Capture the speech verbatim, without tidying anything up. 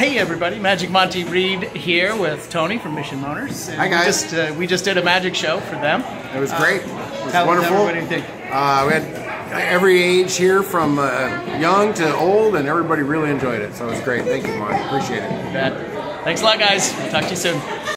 Hey everybody, Magic Monty Reed here with Tony from Mission Motors. And Hi guys. We just, uh, we just did a magic show for them. It was great. Uh, it was how, wonderful. What do you think? Uh, we had every age here from uh, young to old, and everybody really enjoyed it. So it was great. Thank you, Monty. Appreciate it. You bet. Thanks a lot, guys. We'll talk to you soon.